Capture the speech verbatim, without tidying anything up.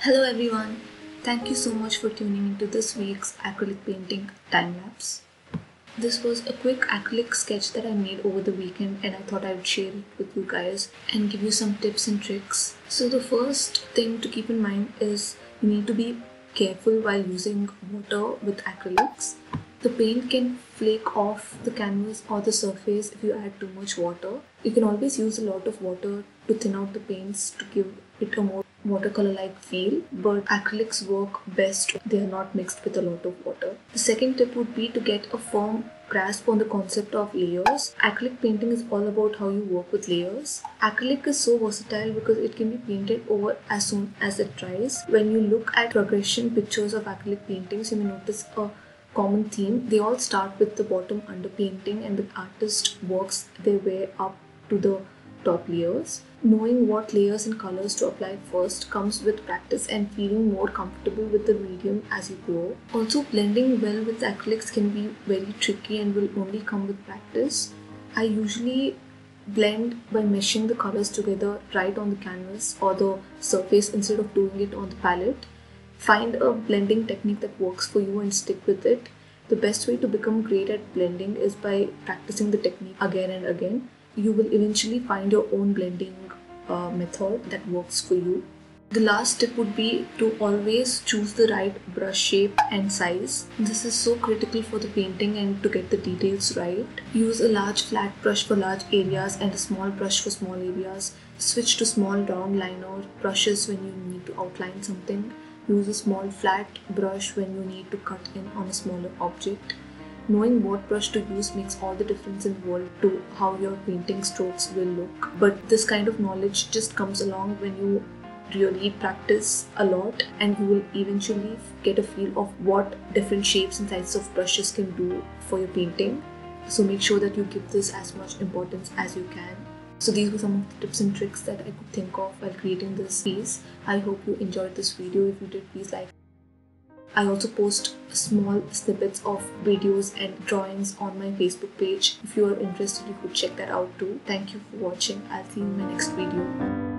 Hello everyone, thank you so much for tuning into this week's acrylic painting time lapse. This was a quick acrylic sketch that I made over the weekend and I thought I would share it with you guys and give you some tips and tricks. So the first thing to keep in mind is you need to be careful while using water with acrylics. The paint can flake off the canvas or the surface if you add too much water. You can always use a lot of water to thin out the paints to give it a more watercolor-like feel, but acrylics work best they are not mixed with a lot of water. The second tip would be to get a firm grasp on the concept of layers. Acrylic painting is all about how you work with layers. Acrylic is so versatile because it can be painted over as soon as it dries. When you look at progression pictures of acrylic paintings, you may notice a common theme. They all start with the bottom underpainting and the artist works their way up to the top layers. Knowing what layers and colors to apply first comes with practice and feeling more comfortable with the medium as you grow. Also, blending well with acrylics can be very tricky and will only come with practice. I usually blend by meshing the colors together right on the canvas or the surface instead of doing it on the palette. Find a blending technique that works for you and stick with it. The best way to become great at blending is by practicing the technique again and again. You will eventually find your own blending uh, method that works for you. The last tip would be to always choose the right brush shape and size. This is so critical for the painting and to get the details right. Use a large flat brush for large areas and a small brush for small areas. Switch to small round liner brushes when you need to outline something. Use a small flat brush when you need to cut in on a smaller object. Knowing what brush to use makes all the difference in the world to how your painting strokes will look. But this kind of knowledge just comes along when you really practice a lot, and you will eventually get a feel of what different shapes and sizes of brushes can do for your painting. So make sure that you give this as much importance as you can. So these were some of the tips and tricks that I could think of while creating this piece. I hope you enjoyed this video. If you did, please like. I also post small snippets of videos and drawings on my Facebook page. If you are interested, you could check that out too. Thank you for watching. I'll see you in my next video.